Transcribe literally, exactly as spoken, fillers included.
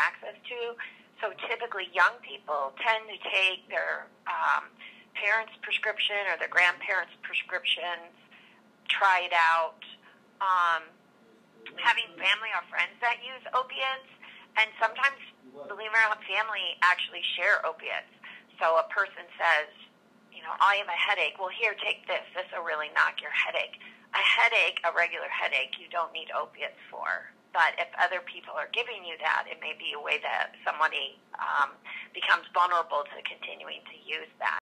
access to. So typically young people tend to take their um, parents' prescription or their grandparents' prescriptions, try it out. Um, having family or friends that use opiates, and sometimes, believe it or not, family actually share opiates. So a person says, you know, I have a headache. Well, here, take this. This will really knock your headache. A headache, a regular headache, you don't need opiates for. But if other people are giving you that, it may be a way that somebody um, becomes vulnerable to continuing to use that.